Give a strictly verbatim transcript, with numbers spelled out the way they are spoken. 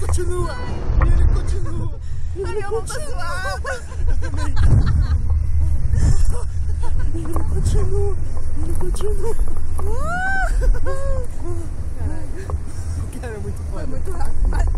continua. E ele continua. Ai, minha mão tá suada. Ele continua. Ele continua. Uh! Caralho. O cara é muito foda. Foi muito rápido.